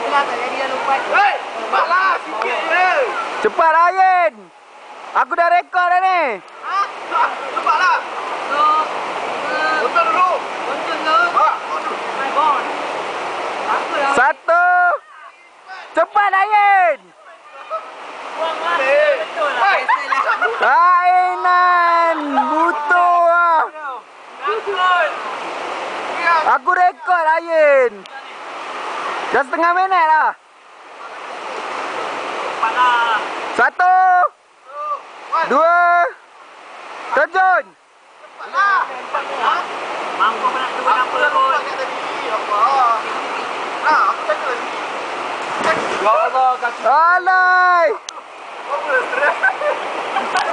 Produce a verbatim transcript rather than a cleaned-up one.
lah, tak jadi dah lupa. Hei, cepatlah sikit je. Cepat Ayin. Aku dah rekod dah ni. Ha? Cepatlah. So, Betul dulu. betul tu. Ha. My God. Apa lah? Satu. Cepat Ayin. Buang lah. Hei. Betul lah. Hei. Betul lah. Ainan. Butuh lah. Betul. Aku rekod Ayin. Dah setengah minit lah. Cepatlah. Satu. Dua. Terjun. Cepatlah. Ha? Mampu nak tunggu Aku apa dah pun. lupa kat tadi. Allah. Nah, aku cakap lagi. Ya Allah, kaki. Alay. Apa stres?